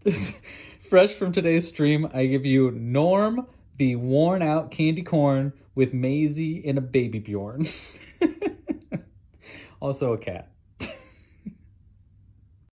Fresh from today's stream, I give you Norm, the worn out candy corn with Maisie and a baby Bjorn. Also a cat.